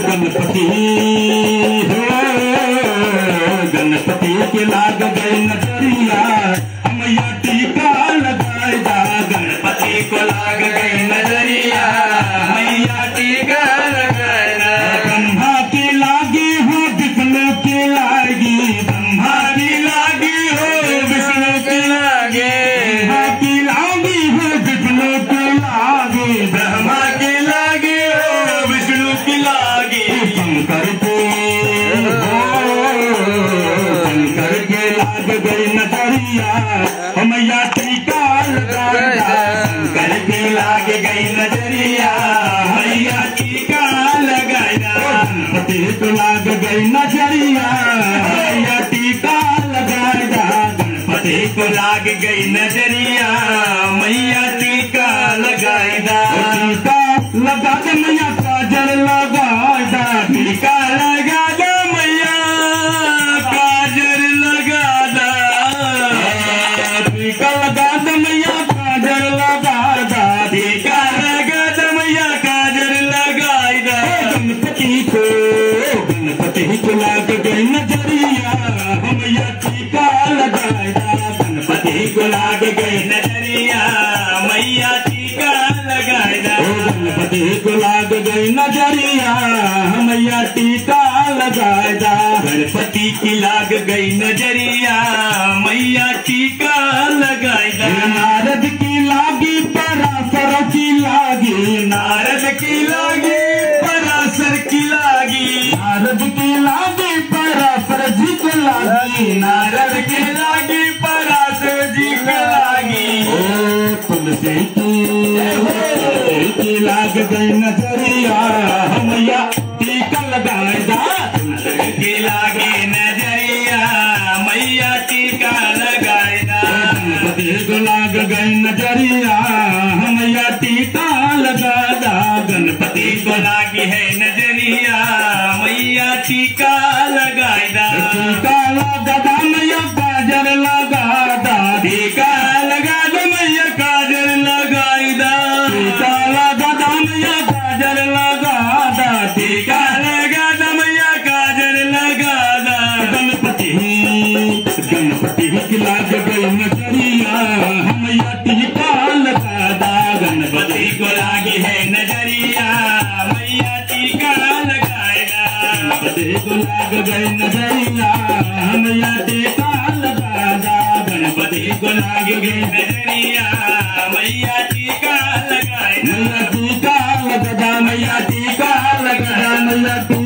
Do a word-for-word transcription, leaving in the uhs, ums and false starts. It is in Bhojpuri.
गणपति गणपति के लाग गए नजरिया मैया टीका लगाए दा। गणपति को लाग गई नजरिया मैया टीका लगाए दा। ब्रह्मा की लागी हो विष्णु की लागी, ब्रह्मा की लागी हो विष्णु की लागे, ब्रह्मा की लागी हो विष्णु की लागी, ब्रह्मा की लागी हो विष्णु की लागी। शंकर के शंकर के लाग गई नजरिया मैया टीका लगाए दा। शंकर के लाग गई नजरिया मैया टीका लगाए दा। गणपति को लाग गई नजरिया मैया टीका लगाए दा। गणपति को लाग गई नजरिया मैया टीका लगाए दा। टीका लगा दे मैया काजल लगाए दा। टीका लगा दे मैया काजल लगा दा। टीका लगा दे मैया काजल लगा दा। टीका लगा दे मैया काजल लगाए दा। गणपति को गणपति को लाग गई नजरिया मैया टीका लगाए दा। गणपति को लाग गई नजरिया मैया टीका लगाए दा। गणपति को लाग गई नजरिया मैया टीका लगाए दा। गणपति की लाग गई नजरिया मैया टीका लगाए दा। नारद की लागी पराशर की लागी, नारद की लागी पराशर की लागी, नारद की लागी पराशर जी को लागी, नारद की लागी पराशर जी को लागी। ओ तुलसी की लाग गई नजरिया मैया टीका लगाए दा। तुलसी की लागी नजरिया मैया टीका लगाए दा। गणपति को लाग गई नजरिया मैया टीका लगा दा। गणपति को लागी है नजरिया मैया टीका लगाए दा। टीका लगा दा मैया काजल लगा दा। टीका लगा दे मैया काजल लगाई दा। टीका लगा दा मैया काजल लगा दा। टीका लगा दा मैया काजल लगा दा। गणपति गणपति की लाग गई नजरिया मैया टीका लगा दा। गणपति को लागी है नजरिया मैया टीका लगाए दा। गणपति को लाग गई नजरिया मैया टीका लगा दा। गणपति को लाग गई नजरिया मैया टीका लगाए दा। मैया टीका लगा दा मैया टीका लगा दा मैया